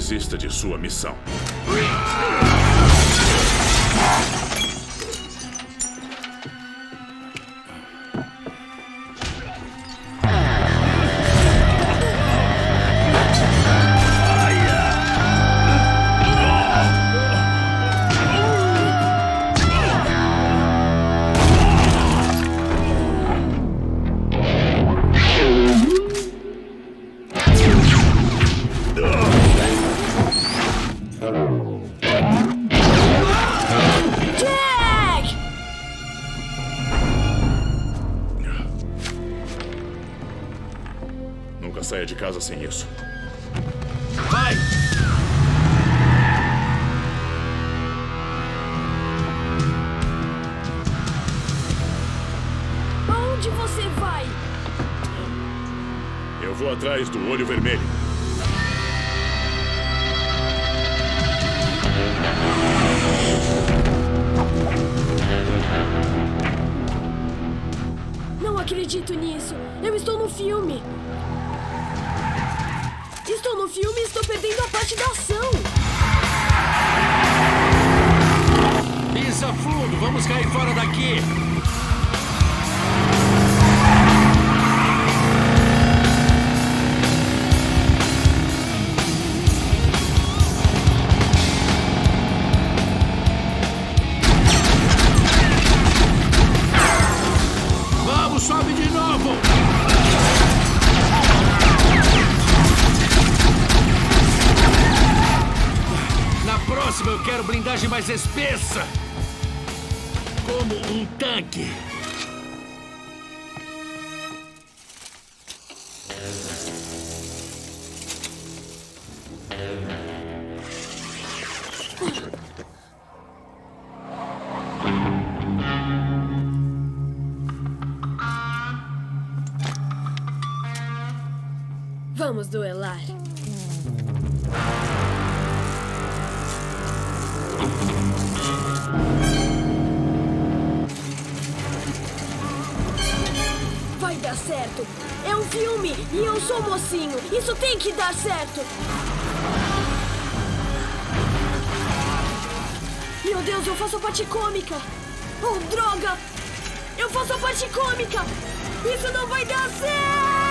desista de sua missão. Nunca saia de casa sem isso. Vai! Aonde você vai? Eu vou atrás do Olho Vermelho. Não acredito nisso. Eu estou no filme. Estou no filme e estou perdendo a parte da ação. Pisa fundo, vamos cair fora daqui. Vamos, sobe de novo. Na próxima eu quero blindagem mais espessa. Como um tanque. Vamos duelar. Vai dar certo. É um filme e eu sou mocinho. Isso tem que dar certo. Meu Deus, eu faço a parte cômica. Oh, droga! Eu faço a parte cômica. Isso não vai dar certo!